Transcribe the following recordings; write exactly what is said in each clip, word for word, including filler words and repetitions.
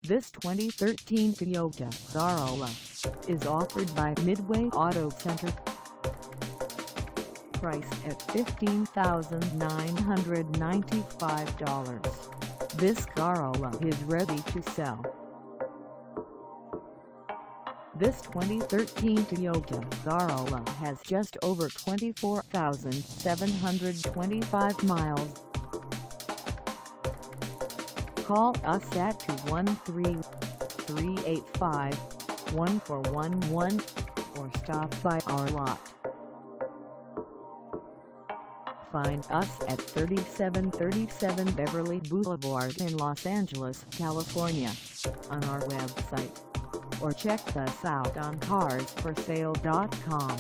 This twenty thirteen Toyota Corolla is offered by Midway Auto Center. Priced at fifteen thousand nine hundred ninety-five dollars, this Corolla is ready to sell. This twenty thirteen Toyota Corolla has just over twenty-four thousand seven hundred twenty-five miles. Call us at two one three, three eight five, one four one one or stop by our lot. Find us at thirty-seven thirty-seven Beverly Boulevard in Los Angeles, California, on our website, or check us out on cars for sale dot com.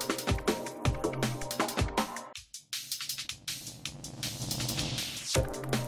You